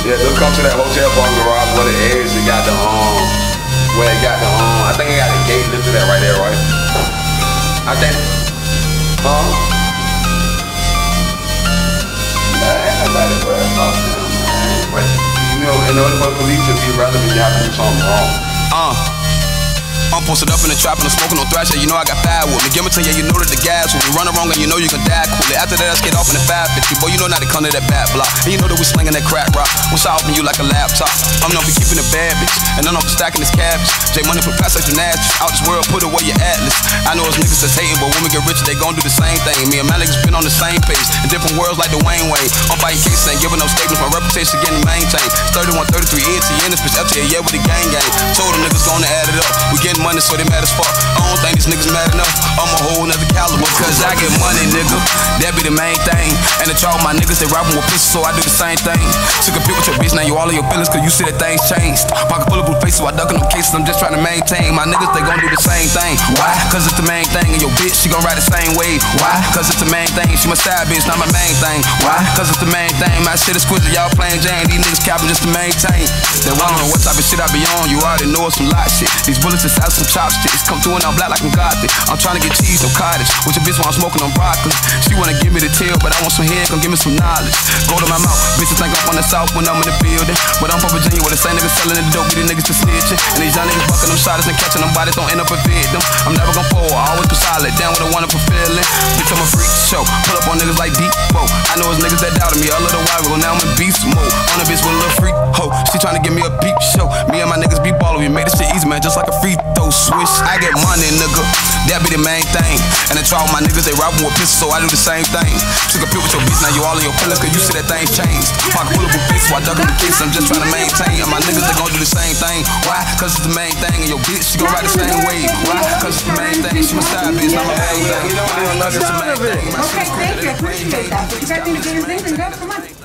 Yeah, they'll come to that hotel parking garage where the eggs it got the where it got the I think it got the gate lifted that right there, right? I think ain't nobody worried about them, man. But you know, in order for the police to be relevant, you have to do something wrong. I'm posted up in the trap and I'm smoking on thrash, yeah, you know I got fire with me. Give me to you know that the gas when we run wrong and you know you can die coolly. After that I skate off in the 550, boy, you know not to come to that bad block. And you know that we slinging that crack rock. We solving you like a laptop. I'm known for keeping it bad, bitch, and I'm known for stacking this cabbage. J Money for pass like gymnastics. Out this world, put away your atlas. I know it's niggas that's hating, but when we get rich, they gon' do the same thing. Me and my niggas been on the same page in different worlds like the Wayne Wayne. I'm fighting cases, ain't giving no statements. My reputation getting maintained. 31, 33 ENT in this bitch, FTA, yeah, with the gang. Told them niggas gonna add it up. We getting money, so they mad as fuck. I don't think these niggas mad enough. I'm a whole nother caliber, cause I get money, nigga. That be the main thing. And the trouble, my niggas, they robbing with pistols, so I do the same thing. Took a pic with your bitch, now you all in your feelings, cause you see that things changed. Pocket full of blue faces, so I duck in them cases, I'm just trying to maintain. My niggas, they gon' do the same thing. Why? Cause it's the main thing. And your bitch, she gon' ride the same way. Why? Cause it's the main thing. She my side bitch, not my main thing. Why? Cause it's the main thing. My shit is squishy, y'all plain Jane. These niggas capping just to maintain. They wanna know what type of shit I be on. You already know it's some lot shit. These bullets inside some chopsticks. Come through and I'm black like I'm gothic. I'm trying to get cheese or cottage. With your bitch while I'm smoking on broccoli. She wanna give me the tail, but I want some head, come give me some knowledge. Go to my mouth, bitches think I'm on the south when I'm in the building. But I'm from Virginia where the same niggas selling the dope, be the niggas to snitching. And these young niggas bucking them shotters and catching them bodies, don't end up a victim. I'm never gon' fall, I always be solid, down with a wonderful feeling. Bitch, I'm a freak show, pull up on niggas like deep whoa. I know it's niggas that doubted me a little while ago, now I'm in beast mode. On a bitch with a little freak hoe, she tryna give me a peep show. Me and my niggas be ballin', we made this shit easy, man, just like a free throw switch. I get money, nigga, that be the main thing. And the trouble, my niggas, they robbing with pistols, so I do the same thing. Took a pic with your bitch, now you all in your feelings, cause you see that things changed. Pocket full of blue faces, so I duck in the case, I'm just trying to maintain. And my niggas, they gon' do the same thing. Why? Cause it's the main thing. And your bitch, she gon' ride the same way. Why? Cause it's the main thing. She my side bitch, not my main thing. You don't know, it's the main thing. Okay, thank you, I appreciate that. But you got anything to do, then go, come on.